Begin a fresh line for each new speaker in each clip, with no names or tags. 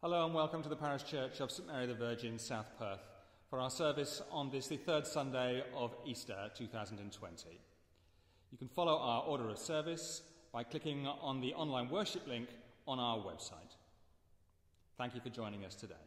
Hello and welcome to the Parish Church of St Mary the Virgin, South Perth, for our service on this, the third Sunday of Easter 2020. You can follow our order of service by clicking on the online worship link on our website. Thank you for joining us today.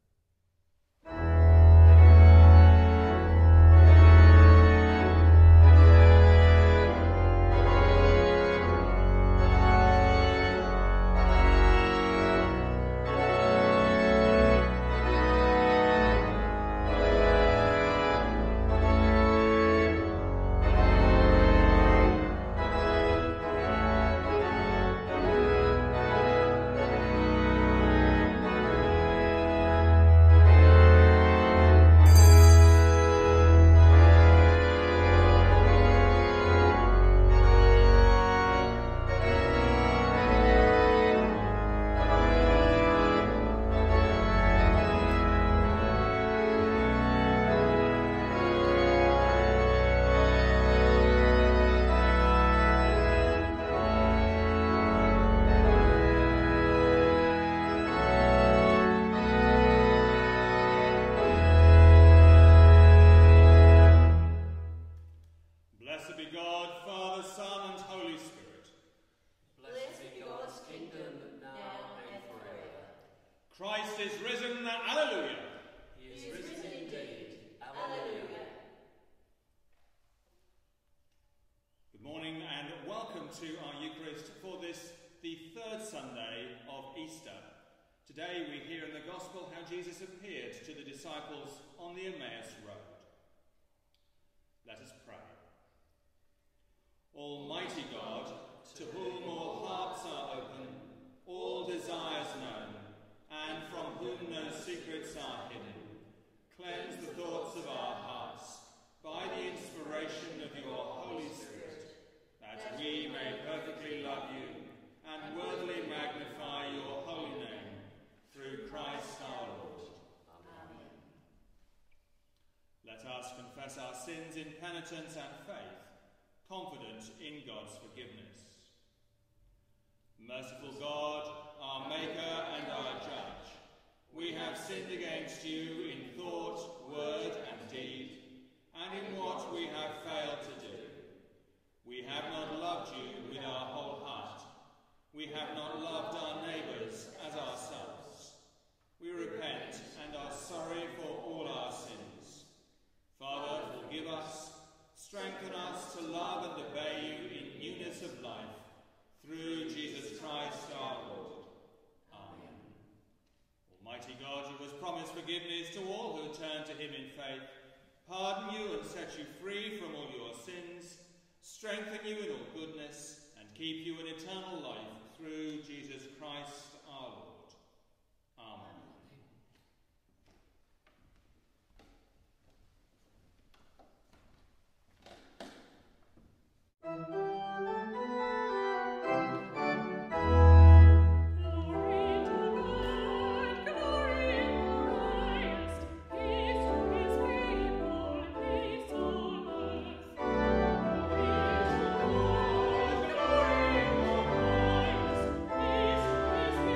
Christ is risen, alleluia.
He is risen indeed, alleluia.
Good morning and welcome to our Eucharist for this, the third Sunday of Easter. Today we hear in the Gospel how Jesus appeared to the disciples on the Emmaus Road. Let us pray. Almighty God, to whom all hearts are open, all desires known, and from whom no secrets are hidden, cleanse the thoughts of our hearts by the inspiration of your Holy Spirit, that we may perfectly love you and worthily magnify your holy name, through Christ our Lord. Amen. Let us confess our sins in penitence and faith, confident in God's forgiveness. Merciful God, our Maker and our Judge, we have sinned against you in thought, word and deed, and in what we have failed to do. We have not loved you with our whole heart. We have not loved our neighbours as ourselves. We repent and are sorry for all our sins. Father, forgive us, strengthen us to love and obey you in newness of life, through Jesus Christ our Lord. Amen. Almighty God, who has promised forgiveness to all who turn to him in faith, pardon you and set you free from all your sins, strengthen you in all goodness, and keep you in eternal life through Jesus Christ our Lord. Amen.
Peace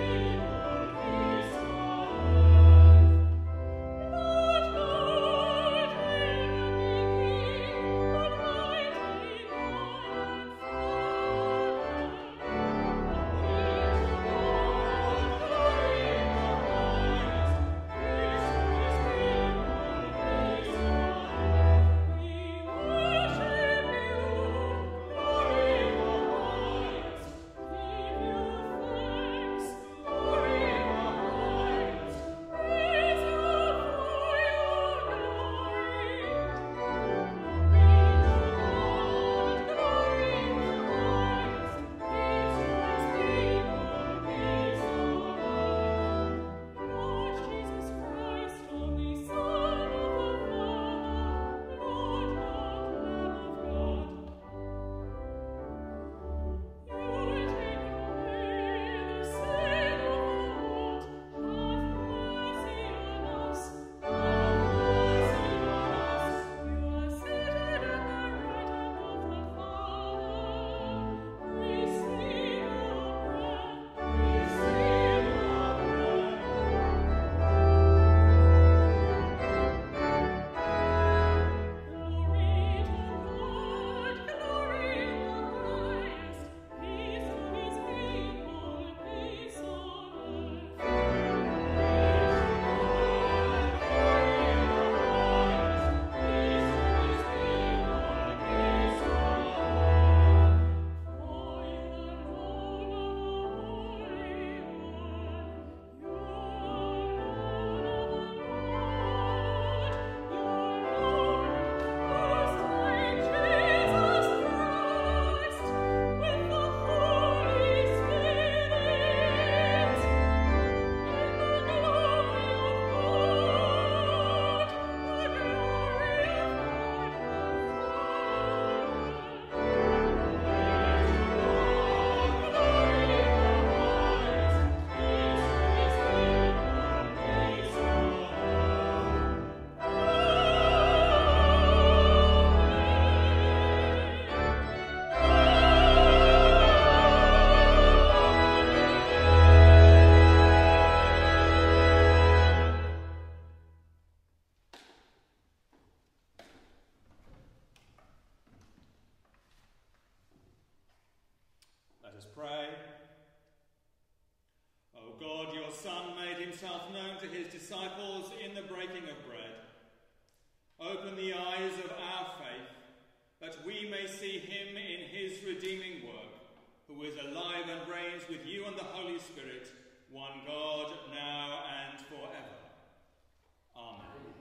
Son made himself known to his disciples in the breaking of bread. Open the eyes of our faith, that we may see him in his redeeming work, who is alive and reigns with you and the Holy Spirit, one God, now and forever. Amen.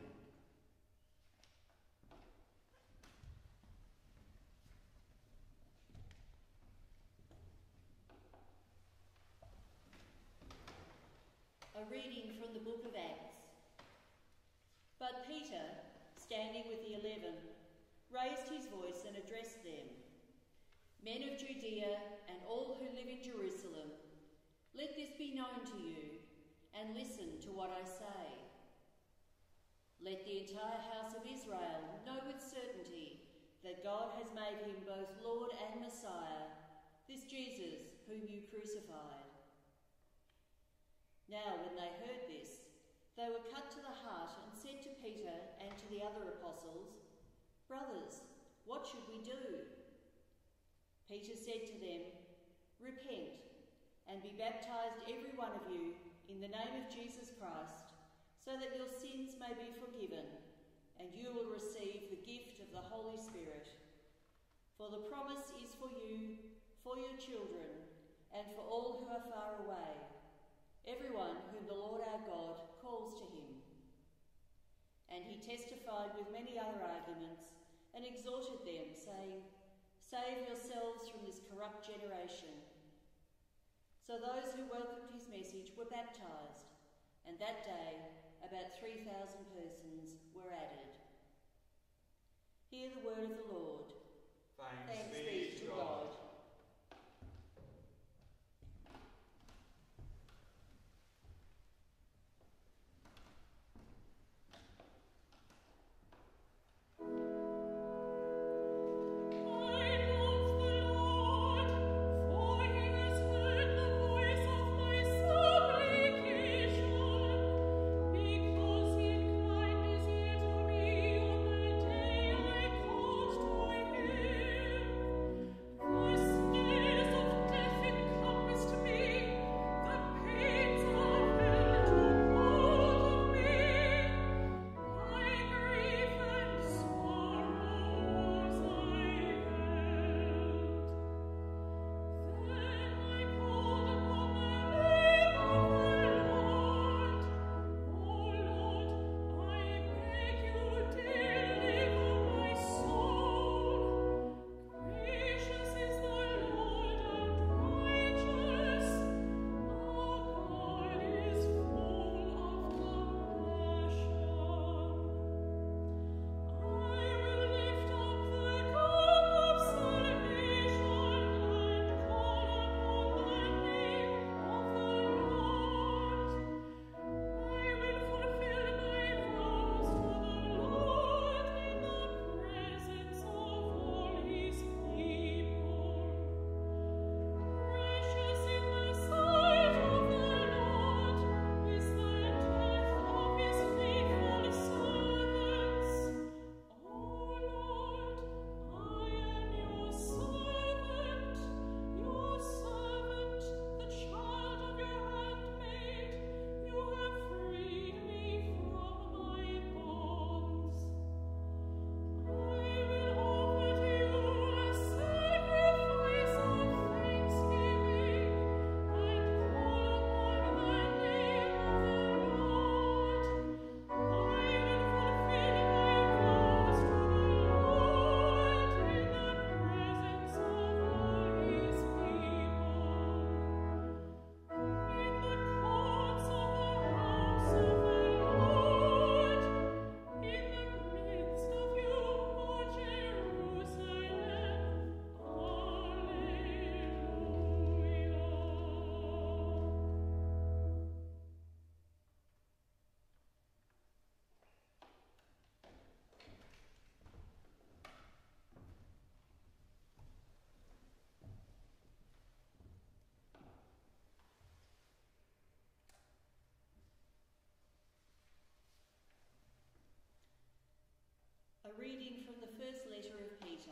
A reading from the book of Acts. But Peter, standing with the 11, raised his voice and addressed them. Men of Judea and all who live in Jerusalem, let this be known to you, and listen to what I say. Let the entire house of Israel know with certainty that God has made him both Lord and Messiah, this Jesus whom you crucified. Now when they heard this, they were cut to the heart and said to Peter and to the other apostles, "Brothers, what should we do?" Peter said to them, "Repent and be baptized every one of you in the name of Jesus Christ, so that your sins may be forgiven, and you will receive the gift of the Holy Spirit. For the promise is for you, for your children, and for all who are far away, everyone whom the Lord our God calls to him." And he testified with many other arguments and exhorted them, saying, "Save yourselves from this corrupt generation." So those who welcomed his message were baptized, and that day about 3,000 persons were added. Hear the word of the Lord.
Thanks be to God.
A reading from the first letter of Peter.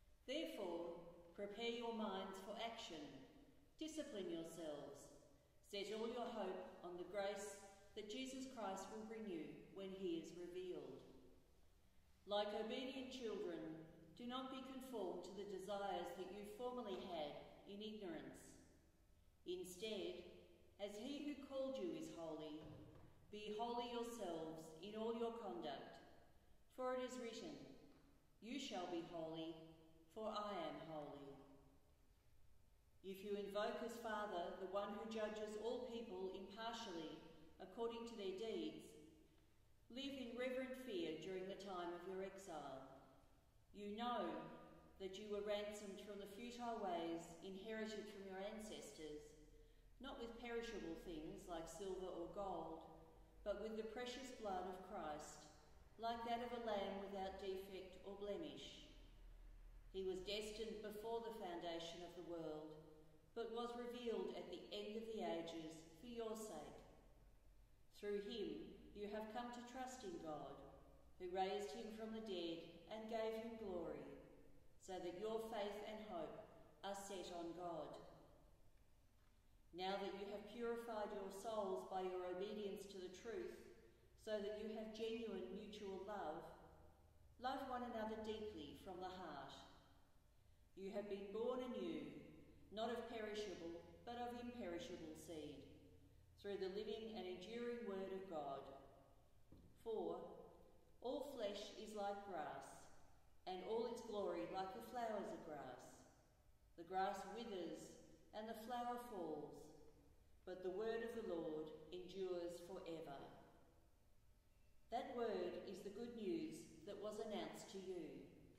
Therefore, prepare your minds for action, discipline yourselves, Set all your hope on the grace that Jesus Christ will bring you when he is revealed. Like obedient children, do not be conformed to the desires that you formerly had in ignorance. Instead, as he who called you is holy, be holy yourselves in all your conduct. For it is written, "You shall be holy, for I am holy." If you invoke as Father the one who judges all people impartially according to their deeds, live in reverent fear during the time of your exile. You know that you were ransomed from the futile ways inherited from your ancestors, not with perishable things like silver or gold, but with the precious blood of Christ, like that of a lamb without defect or blemish. He was destined before the foundation of the world, but was revealed at the end of the ages for your sake. Through him you have come to trust in God, who raised him from the dead and gave him glory, so that your faith and hope are set on God. Now that you have purified your souls by your obedience to the truth, so that you have genuine mutual love, love one another deeply from the heart. You have been born anew, not of perishable, but of imperishable seed, through the living and enduring word of God. For all flesh is like grass, and all its glory like the flowers of grass. The grass withers and the flower falls, but the word of the Lord endures forever. That word is the good news that was announced to you.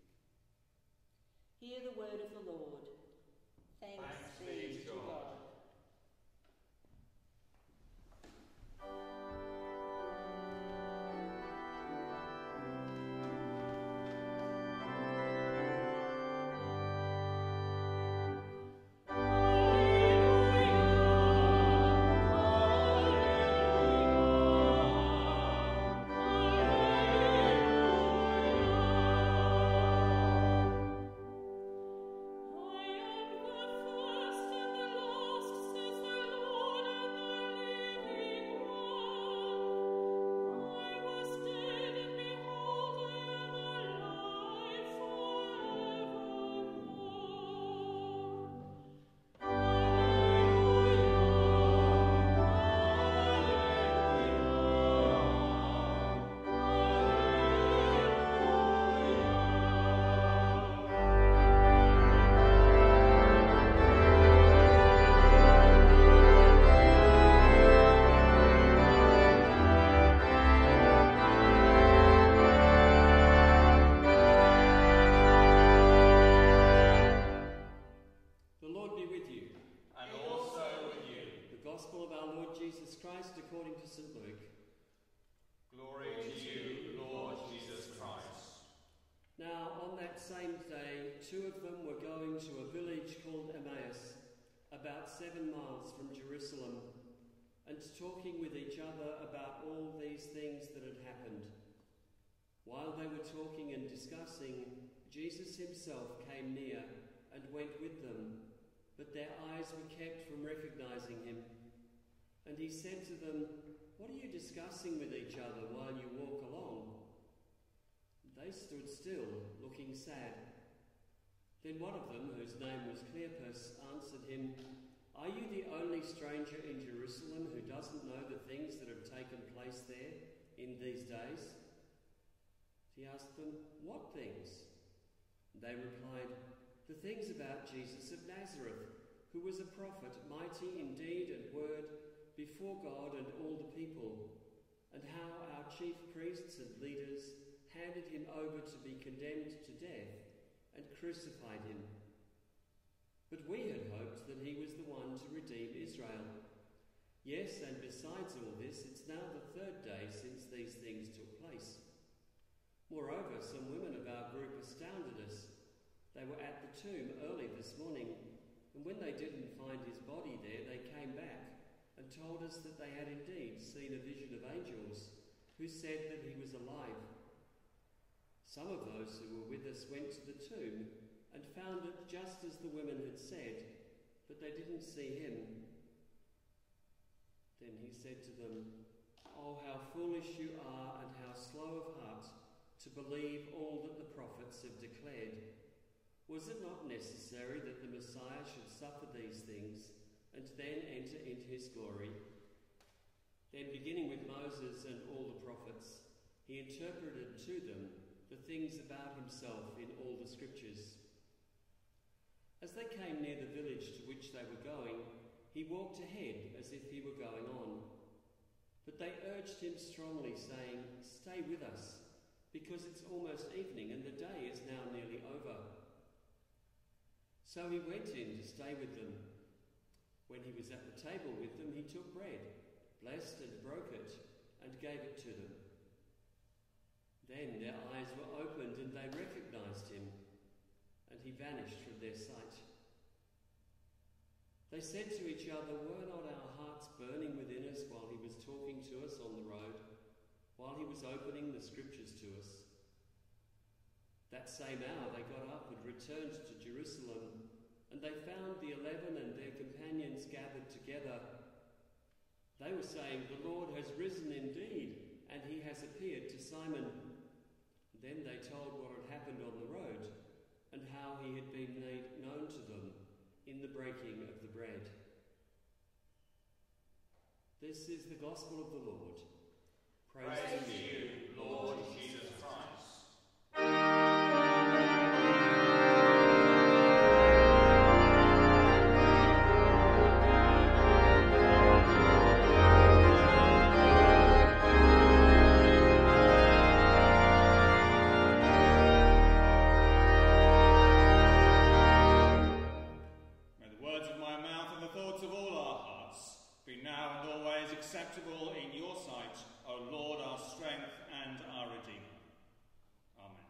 Hear the word of the Lord. Thanks be to God.
According to St. Luke.
Glory to you, Lord Jesus Christ.
Now, on that same day, two of them were going to a village called Emmaus, about 7 miles from Jerusalem, and talking with each other about all these things that had happened. While they were talking and discussing, Jesus himself came near and went with them, but their eyes were kept from recognizing him. And he said to them, "What are you discussing with each other while you walk along?" They stood still, looking sad. Then one of them, whose name was Cleopas, answered him, "Are you the only stranger in Jerusalem who doesn't know the things that have taken place there in these days?" He asked them, "What things?" They replied, "The things about Jesus of Nazareth, who was a prophet, mighty in deed and word, before God and all the people, and how our chief priests and leaders handed him over to be condemned to death and crucified him. But we had hoped that he was the one to redeem Israel. Yes, and besides all this, it's now the 3rd day since these things took place. Moreover, some women of our group astounded us. They were at the tomb early this morning, and when they didn't find his body there, they came back and told us that they had indeed seen a vision of angels who said that he was alive. Some of those who were with us went to the tomb and found it just as the women had said, but they didn't see him." he said to them, "Oh, how foolish you are and how slow of heart to believe all that the prophets have declared. Was it not necessary that the Messiah should suffer these things and then enter into his glory?" Then, beginning with Moses and all the prophets, he interpreted to them the things about himself in all the scriptures. As they came near the village to which they were going, he walked ahead as if he were going on. But they urged him strongly, saying, "Stay with us, because it's almost evening and the day is now nearly over." So he went in to stay with them. When he was at the table with them, he took bread, blessed and broke it, and gave it to them. Then their eyes were opened and they recognized him, and he vanished from their sight. They said to each other, "Were not our hearts burning within us while he was talking to us on the road, while he was opening the scriptures to us?" That same hour they got up and returned to Jerusalem, and they found the 11 and their companions gathered together. They were saying, "The Lord has risen indeed, and he has appeared to Simon." Then they told what had happened on the road, and how he had been made known to them in the breaking of the bread. This is the gospel of the Lord.
Praise to you, Lord Jesus Christ.
Acceptable in your sight, O Lord, our strength and our Redeemer. Amen.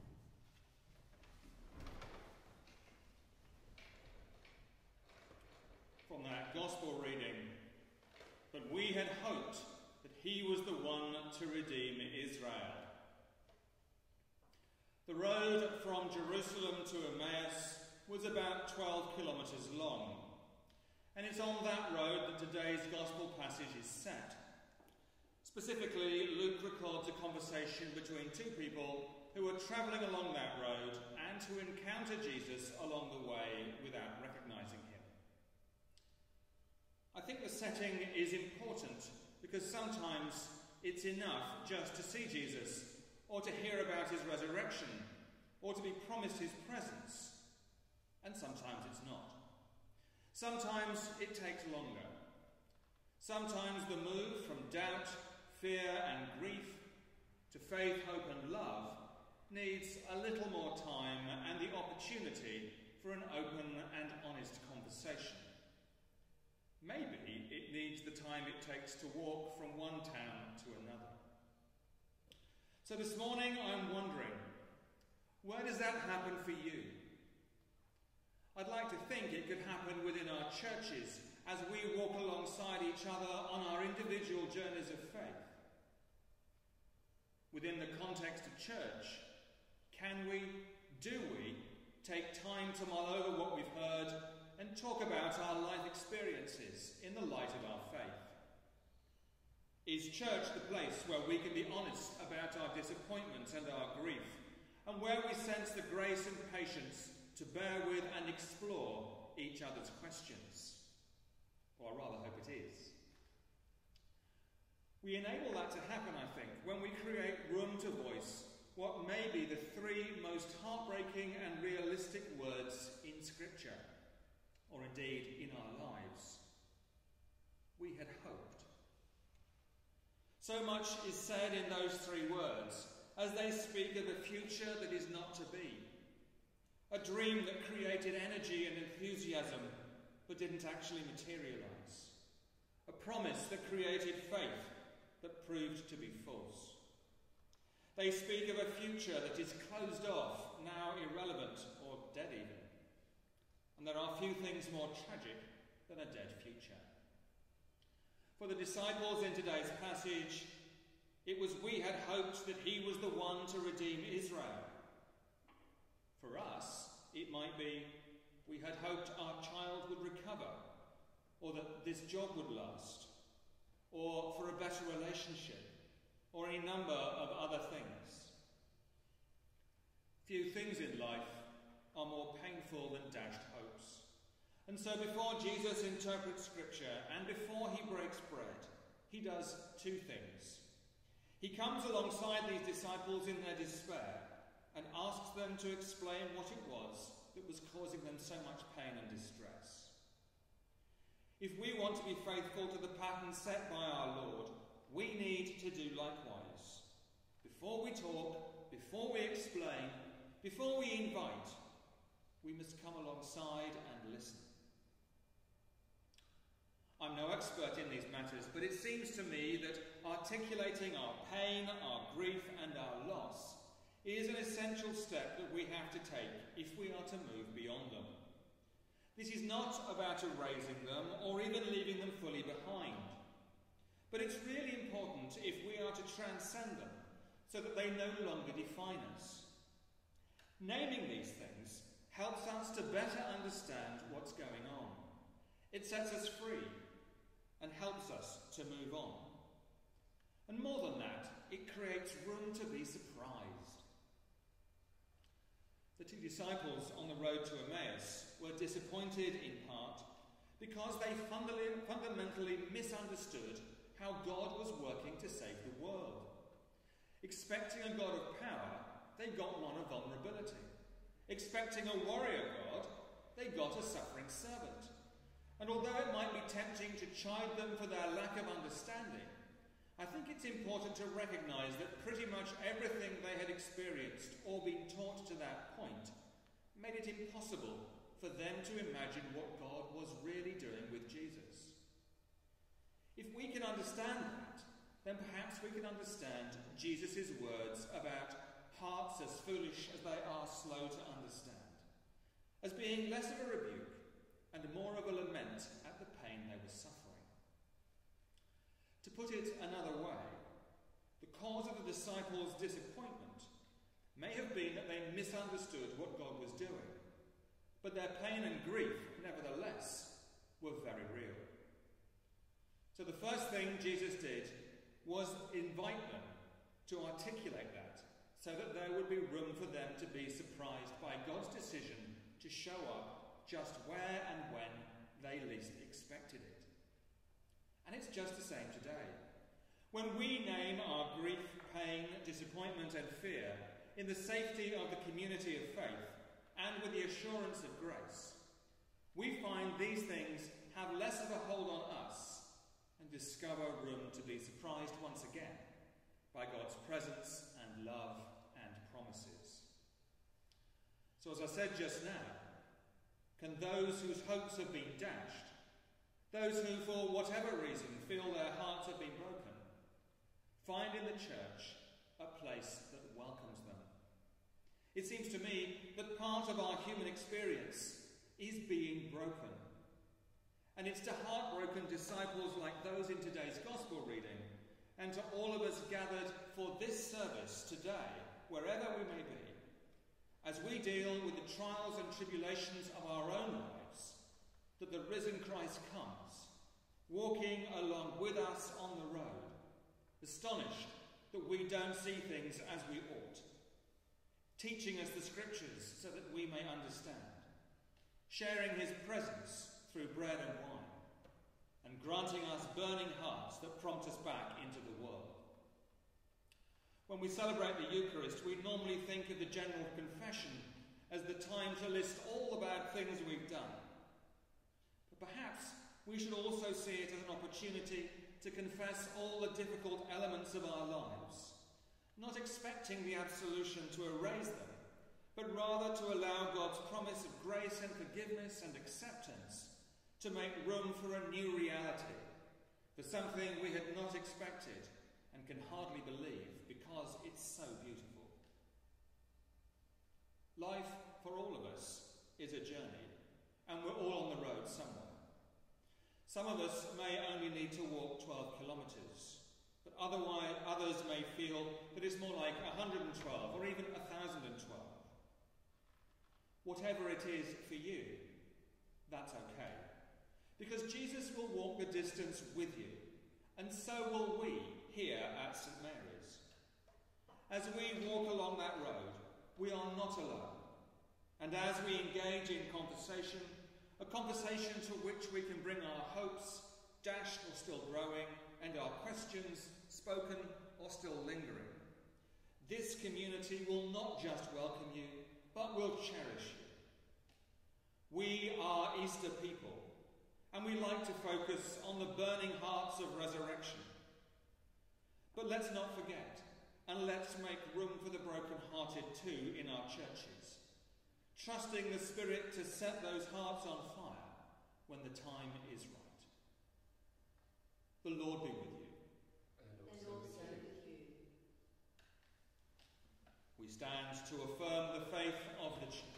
From that Gospel reading, "But we had hoped that he was the one to redeem Israel." The road from Jerusalem to Emmaus was about 12 kilometres long. And it's on that road that today's Gospel passage is set. Specifically, Luke records a conversation between two people who were travelling along that road and who encounter Jesus along the way without recognising him. I think the setting is important because sometimes it's enough just to see Jesus or to hear about his resurrection or to be promised his presence, and sometimes it's not. Sometimes it takes longer. Sometimes the move from doubt, fear and grief to faith, hope and love needs a little more time and the opportunity for an open and honest conversation. Maybe it needs the time it takes to walk from one town to another. So this morning I'm wondering, where does that happen for you? I'd like to think it could happen within our churches as we walk alongside each other on our individual journeys of faith. Within the context of church, do we take time to mull over what we've heard and talk about our life experiences in the light of our faith? Is church the place where we can be honest about our disappointments and our grief, and where we sense the grace and patience to bear with and explore each other's questions? Or I rather hope it is. We enable that to happen, I think, when we create room to voice what may be the three most heartbreaking and realistic words in Scripture, or indeed in our lives. We had hoped. So much is said in those three words as they speak of a future that is not to be. A dream that created energy and enthusiasm but didn't actually materialise. A promise that created faith that proved to be false. They speak of a future that is closed off, now irrelevant or dead even. And there are few things more tragic than a dead future. For the disciples in today's passage, it was we had hoped that he was the one to redeem Israel. For us, it might be we had hoped our child would recover, or that this job would last,
or for a better relationship, or any number of other things. Few things in life are more painful than dashed hopes. And so before Jesus interprets Scripture and before he breaks bread, he does two things. He comes alongside these disciples in their despair and asks them to explain what it was that was causing them so much pain and distress. If we want to be faithful to the pattern set by our Lord, we need to do likewise. Before we talk, before we explain, before we invite, we must come alongside and listen. I'm no expert in these matters, but it seems to me that articulating our pain, our grief, and our loss is an essential step that we have to take if we are to move beyond them. This is not about erasing them or even leaving them fully behind. But it's really important if we are to transcend them so that they no longer define us. Naming these things helps us to better understand what's going on. It sets us free and helps us to move on. And more than that, it creates room to be surprised. The two disciples on the road to Emmaus were disappointed in part because they fundamentally misunderstood how God was working to save the world. Expecting a God of power, they got one of vulnerability. Expecting a warrior God, they got a suffering servant. And although it might be tempting to chide them for their lack of understanding, I think it's important to recognise that pretty much everything they had experienced or been taught to that point made it impossible for them to imagine what God was really doing with Jesus. If we can understand that, then perhaps we can understand Jesus' words about hearts as foolish as they are slow to understand, as being less of a rebuke and more of a lament at the pain they were suffering. To put it another way, the cause of the disciples' disappointment may have been that they misunderstood what God was doing, but their pain and grief, nevertheless, were very real. So the first thing Jesus did was invite them to articulate that, so that there would be room for them to be surprised by God's decision to show up just where and when they least expected it. And it's just the same today. When we name our grief, pain, disappointment and fear in the safety of the community of faith and with the assurance of grace, we find these things have less of a hold on us and discover room to be surprised once again by God's presence and love and promises. So as I said just now, can those whose hopes have been dashed, those who for whatever reason feel their hearts have been broken, find in the church a place that welcomes them? It seems to me that part of our human experience is being broken. And it's to heartbroken disciples like those in today's Gospel reading, and to all of us gathered for this service today, wherever we may be, as we deal with the trials and tribulations of our own lives, that the risen Christ comes, walking along with us on the road, astonished that we don't see things as we ought, teaching us the Scriptures so that we may understand, sharing his presence through bread and wine, and granting us burning hearts that prompt us back into the world. When we celebrate the Eucharist, we normally think of the general confession as the time to list all the bad things we've done. But perhaps we should also see it as an opportunity to confess all the difficult elements of our lives, not expecting the absolution to erase them, but rather to allow God's promise of grace and forgiveness and acceptance to make room for a new reality, for something we had not expected and can hardly believe because it's so beautiful. Life, for all of us, is a journey, and we're all on the road somewhere. Some of us may only need to walk 12 kilometres, but others may feel that it's more like 112 or even 1,012. Whatever it is for you, that's okay. Because Jesus will walk the distance with you and so will we here at St Mary's. As we walk along that road, we are not alone. And as we engage in conversation, a conversation to which we can bring our hopes, dashed or still growing, and our questions, spoken or still lingering, this community will not just welcome you, but will cherish you. We are Easter people, and we like to focus on the burning hearts of resurrection. But let's not forget, and let's make room for the broken-hearted too in our churches, trusting the Spirit to set those hearts on fire when the time is right. The Lord be with you.
And also with you.
We stand to affirm the faith of the Church.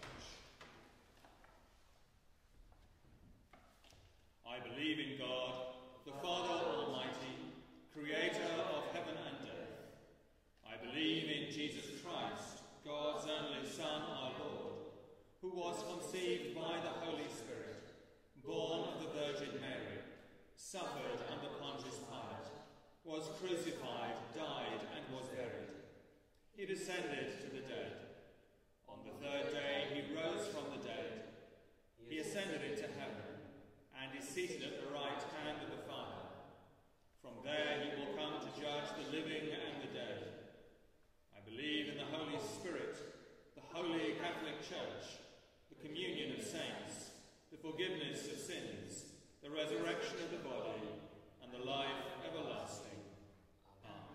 I believe in God, the Father Almighty, creator of heaven and earth. I believe in Jesus Christ, God's only Son, our Lord, who was conceived by the Holy Spirit, born of the Virgin Mary, suffered under Pontius Pilate, was crucified, died, and was buried. He descended to the dead. On the third day he rose from the dead. He ascended into heaven, and is seated at the right hand of the Father. From there he will come to judge the living and the dead. I believe in the Holy Spirit, the Holy Catholic Church, the communion of saints, the forgiveness of sins, the resurrection of the body, and the life everlasting. Amen.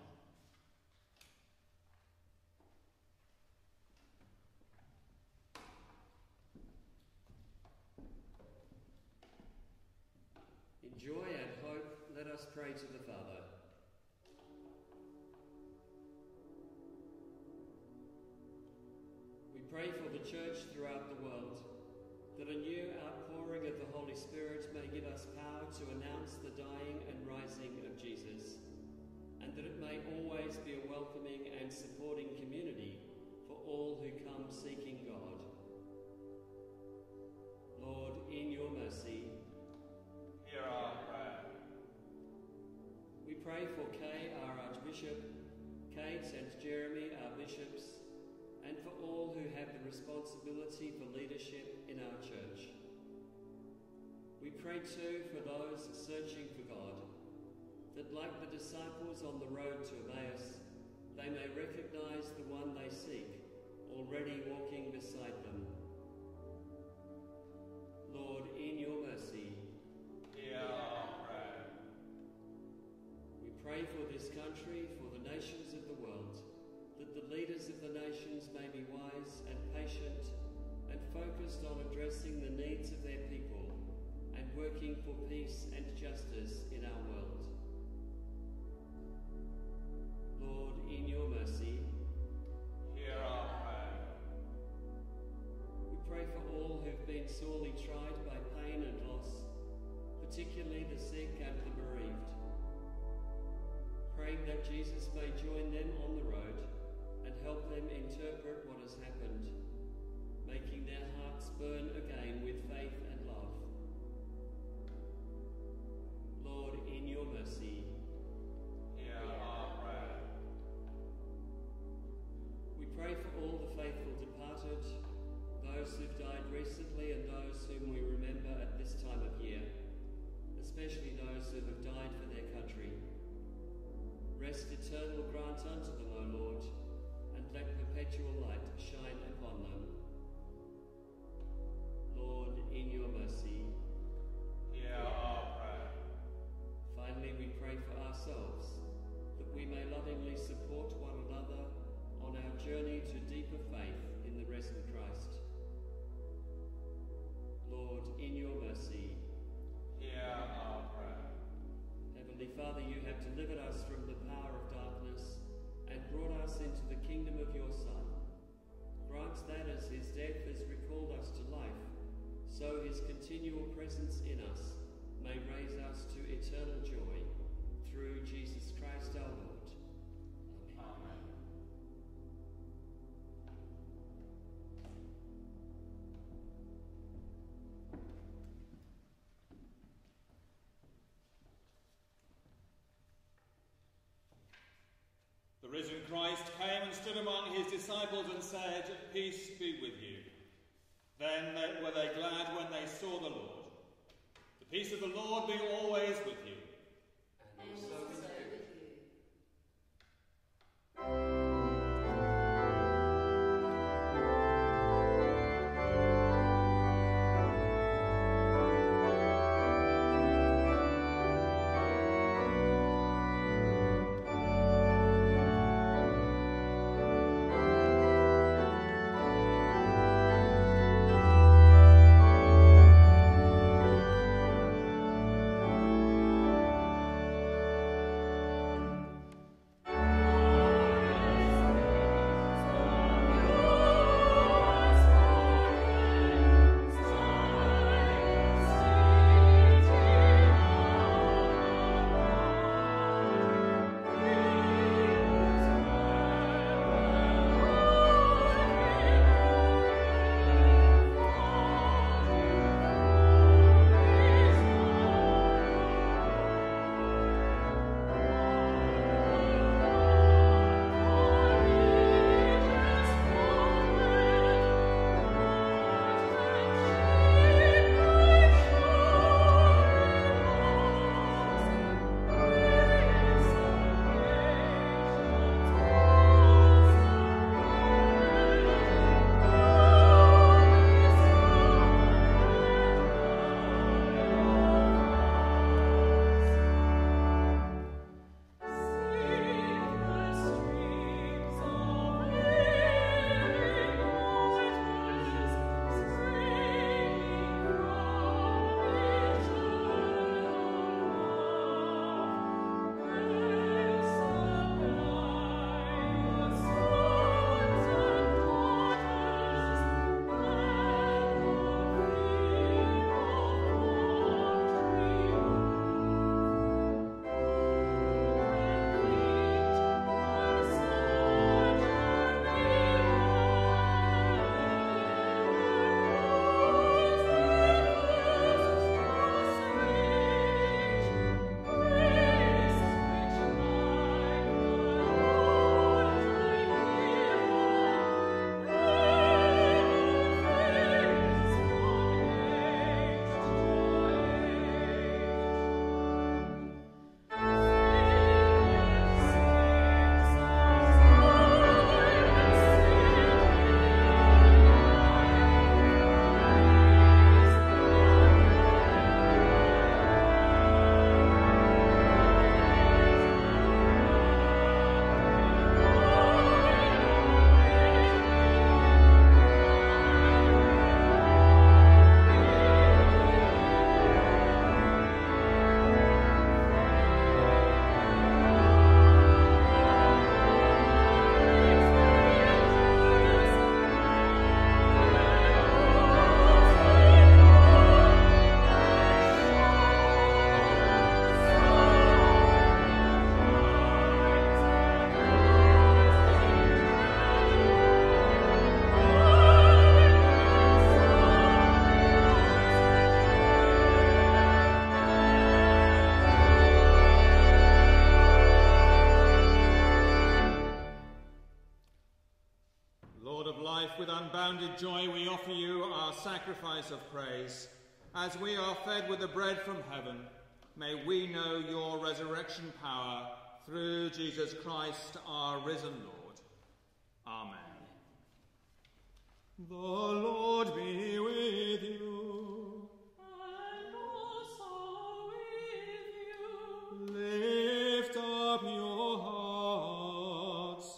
In joy and hope, let us pray to the Father. We pray for the Church throughout the world, that a new outpouring of the Holy Spirit may give us power to announce the dying and rising of Jesus, and that it may always be a welcoming and supporting community for all who come seeking God. Lord, in your mercy,
Hear our prayer.
we pray for Kay, our Archbishop, Kate and Jeremy, our bishops, and for all who have the responsibility for leadership in our church. We pray too for those searching for God, that like the disciples on the road to Emmaus, they may recognise the one they seek, already walking beside them. Lord, in your mercy,
Hear our prayer.
we pray for this country, for the nations of the world, that the leaders of the nations may be wise and patient and focused on addressing the needs of their people and working for peace and justice in our world. Lord, in your mercy,
Hear our prayer.
we pray for all who've been sorely tried by pain and loss, particularly the sick and the bereaved, praying that Jesus may join them on the road and help them interpret what has happened, making their hearts burn again with faith and love. Lord, in your mercy,
Hear our prayer.
we pray for all the faithful departed, those who've died recently and those whom we remember at this time of year, especially those who have died for their country. Rest eternal grant unto them, O Lord, and let perpetual light shine upon them. Lord, in your mercy.
Hear our prayer.
Finally, we pray for ourselves, that we may lovingly support one another on our journey to deeper faith in the risen Christ. Lord, in your mercy.
Hear our prayer.
Heavenly Father, you have delivered us from the power of darkness and brought us into the kingdom of your Son. Grant that as his death has recalled us to life, so his continual presence in us may raise us to eternal joy, through Jesus Christ our Lord.
Amen. risen Christ came and stood among his disciples and said, "Peace be with you." Then were they glad when they saw the Lord. The peace of the Lord be always with you.
And also with you.
With unbounded joy we offer you our sacrifice of praise. As we are fed with the bread from heaven, may we know your resurrection power through Jesus Christ, our risen Lord. Amen. The Lord be with you.
And also with you.
Lift up your hearts.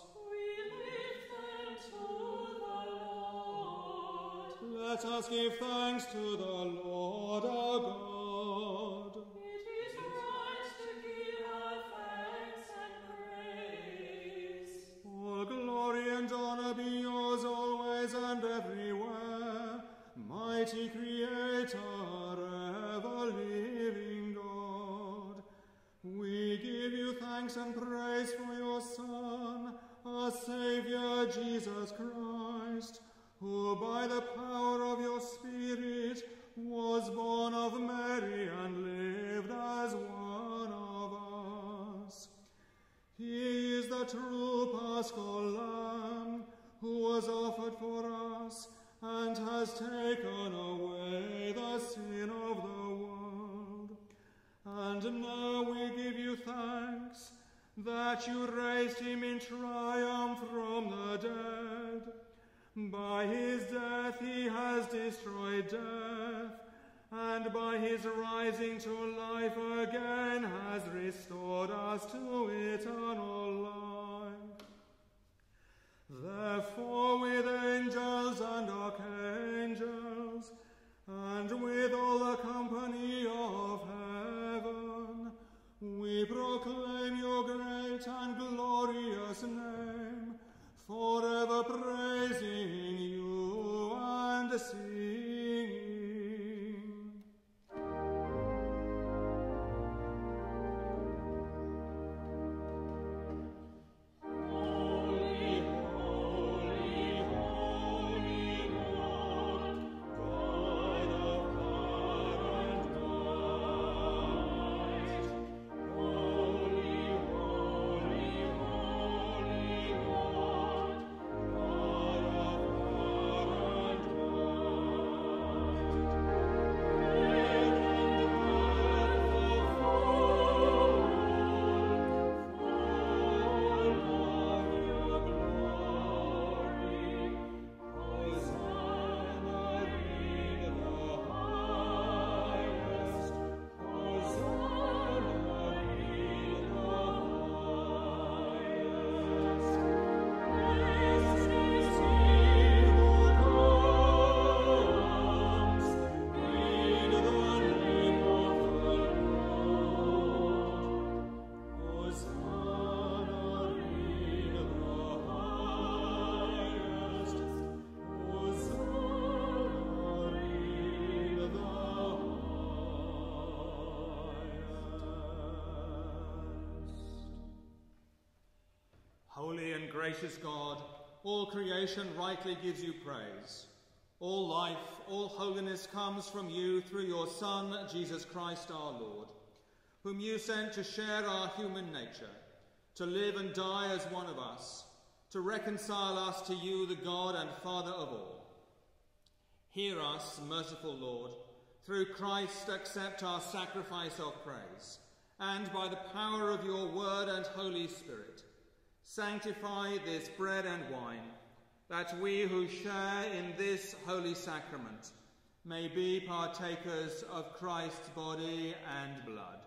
Let us give thanks to the Lord our God.
It is right to give our thanks and praise.
All glory and honor be yours always and everywhere, mighty Creator, ever-living God. We give you thanks and praise for your Son, our Saviour Jesus Christ, who by the power of your Spirit was born of Mary and lived as one of us. He is the true
paschal lamb, who was offered for us and has taken away the sin of the world. And now we give you thanks that you raised him in triumph from the dead. By his death he has destroyed death, and by his rising to life again has restored us to eternal life. Therefore, with angels and archangels, and with all the company of heaven, we proclaim your great and glorious name, forever praising you and singing.
Holy and gracious God, all creation rightly gives you praise. All life, all holiness comes from you through your Son, Jesus Christ our Lord, whom you sent to share our human nature, to live and die as one of us, to reconcile us to you, the God and Father of all. Hear us, merciful Lord, through Christ accept our sacrifice of praise, and by the power of your word and Holy Spirit, sanctify this bread and wine, that we who share in this holy sacrament may be partakers of Christ's body and blood,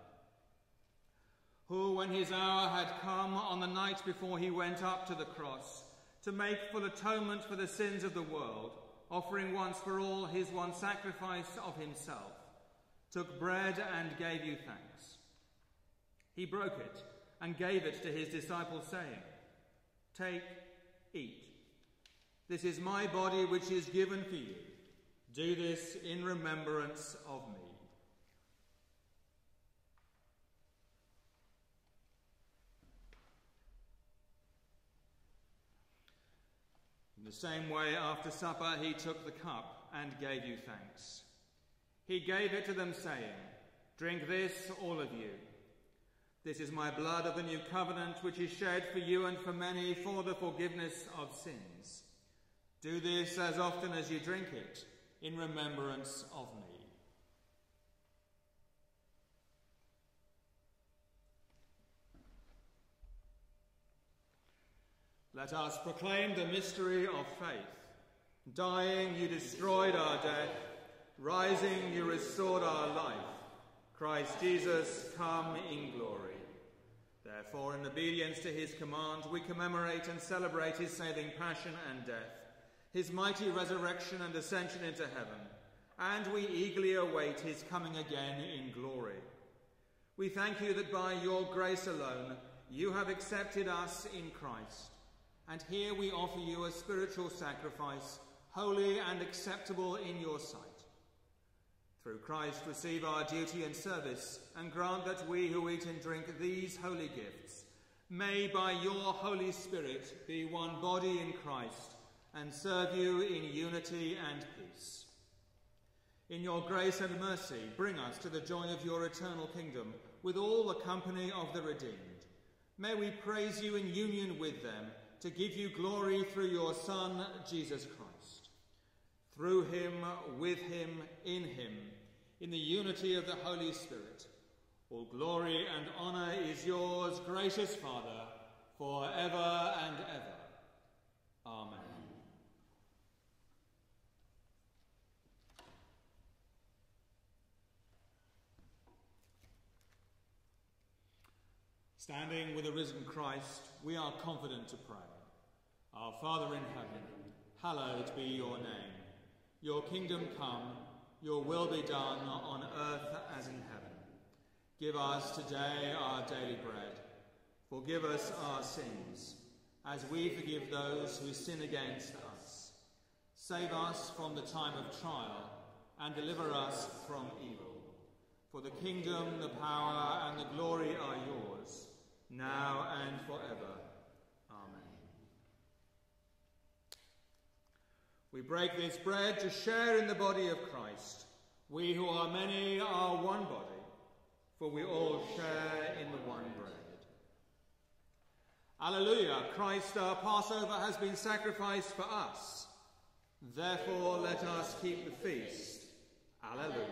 who, when his hour had come on the night before he went up to the cross, to make full atonement for the sins of the world, offering once for all his one sacrifice of himself, took bread and gave you thanks. He broke it and gave it to his disciples, saying, "Take, eat. This is my body which is given for you. Do this in remembrance of me." In the same way, after supper, he took the cup and gave you thanks. He gave it to them, saying, "Drink this, all of you. This is my blood of the new covenant, which is shed for you and for many for the forgiveness of sins. Do this as often as you drink it, in remembrance of me." Let us proclaim the mystery of faith. Dying, you destroyed our death. Rising, you restored our life. Christ Jesus, come in glory. Therefore, in obedience to his command, we commemorate and celebrate his saving passion and death, his mighty resurrection and ascension into heaven, and we eagerly await his coming again in glory. We thank you that by your grace alone you have accepted us in Christ, and here we offer you a spiritual sacrifice, holy and acceptable in your sight. Through Christ receive our duty and service, and grant that we who eat and drink these holy gifts may by your Holy Spirit be one body in Christ and serve you in unity and peace. In your grace and mercy, bring us to the joy of your eternal kingdom with all the company of the redeemed. May we praise you in union with them to give you glory through your Son, Jesus Christ. Through him, with him, in the unity of the Holy Spirit, all glory and honour is yours, gracious Father, for ever and ever. Amen. Standing with the risen Christ, we are confident to pray. Our Father in heaven, hallowed be your name. Your kingdom come, your will be done on earth as in heaven. Give us today our daily bread. Forgive us our sins, as we forgive those who sin against us. Save us from the time of trial, and deliver us from evil. For the kingdom, the power, and the glory are yours, now and forever. Amen. We break this bread to share in the body of Christ. We who are many are one body, for we all share in the one bread. Alleluia! Christ our Passover has been sacrificed for us. Therefore let us keep the feast. Alleluia!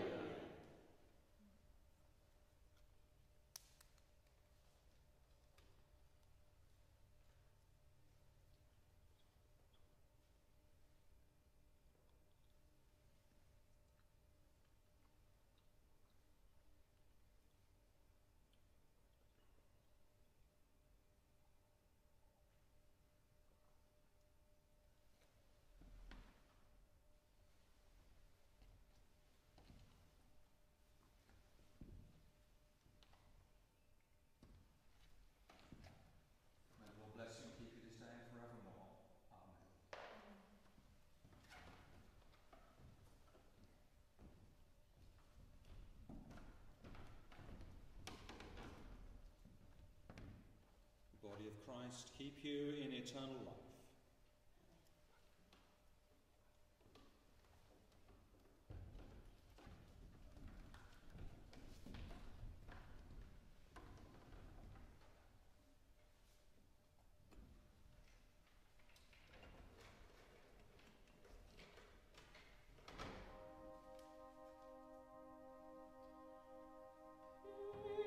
Body of Christ, keep you in eternal life.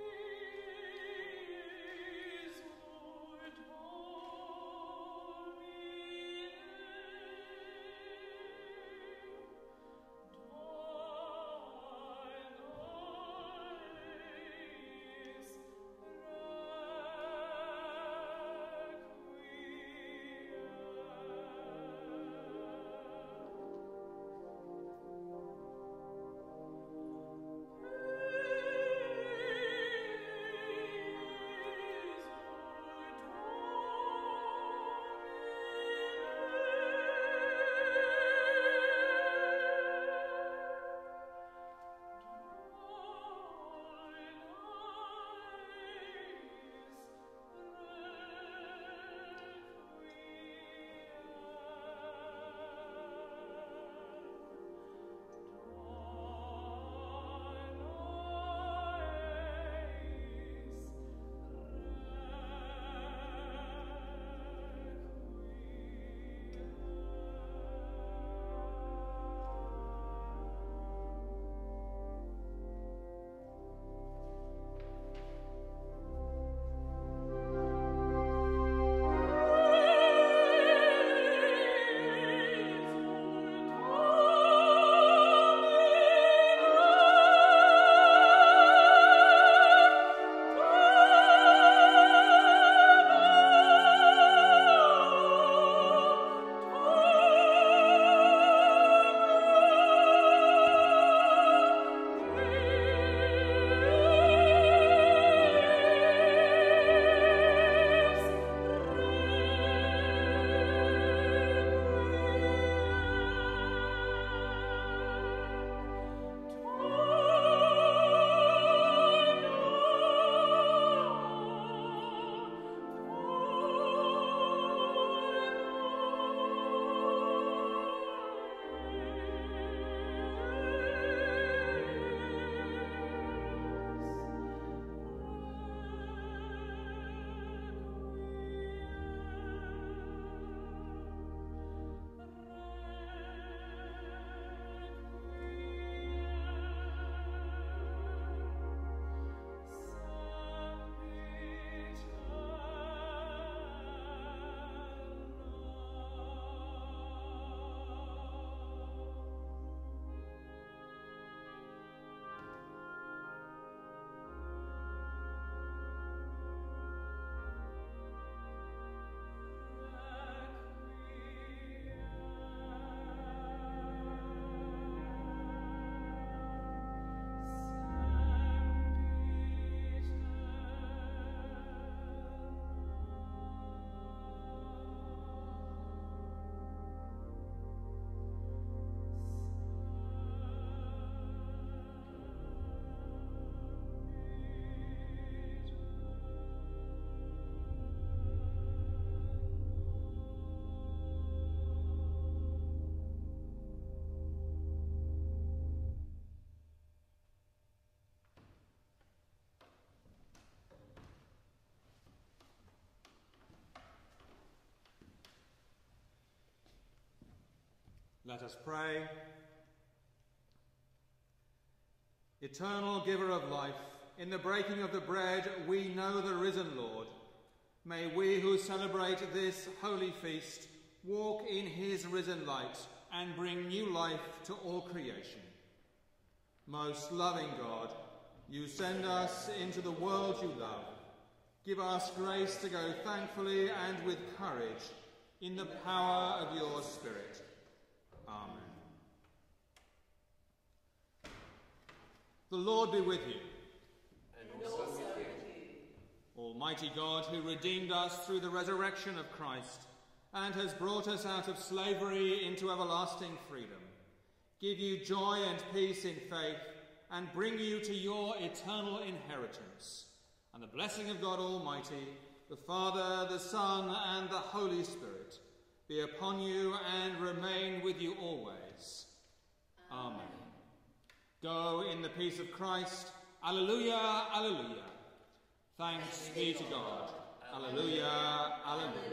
Is Lord,
Let us pray. Eternal giver of life, in the breaking of the bread we know the risen Lord. May we who celebrate this holy feast walk in his risen light and bring new life to all creation. Most loving God, you send us into the world you love. Give us grace to go thankfully and with courage in the power of your Spirit. Amen. The Lord be with you.
And also with you.
Almighty God, who redeemed us through the resurrection of Christ and has brought us out of slavery into everlasting freedom, give you joy and peace in faith and bring you to your eternal inheritance. And the blessing of God Almighty, the Father, the Son, and the Holy Spirit be upon you and remain with you always. Amen. Go in the peace of Christ. Alleluia, alleluia. Thanks be to God. Alleluia, alleluia.